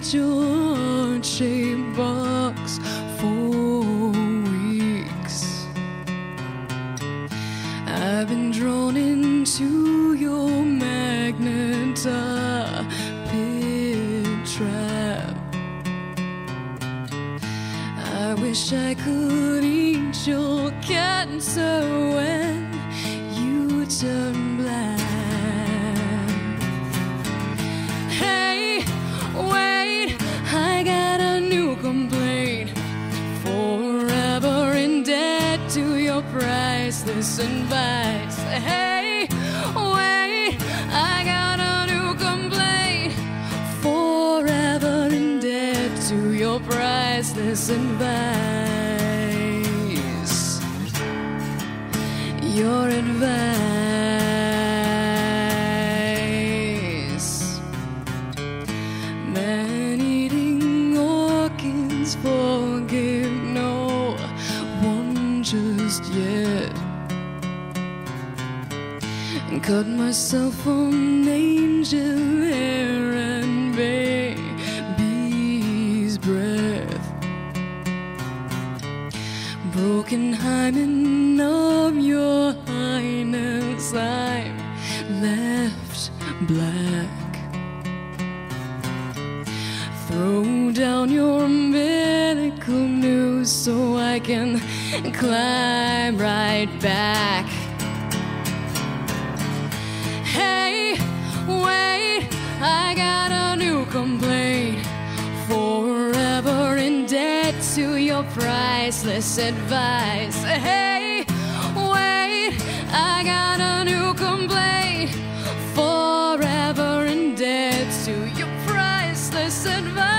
at your heart-shaped box for weeks. I've been drawn into your magnet pit trap. I wish I could eat your cancer when you turn black. Hey, wait, I got a new complaint. Forever in debt to your priceless advice. Hey, wait, I got a new complaint. Forever in debt to your priceless advice. Your advice. Man-eating orchids forgive no one just yet. Cut myself on angel hair and baby's breath. Broken hymen of your highness, I'm left black. Throw down your umbilical noose so I can climb right back. Hey, wait, I got a new complaint. Forever in debt to your priceless advice. Hey, wait, I got a new complaint. Forever in debt to your priceless advice.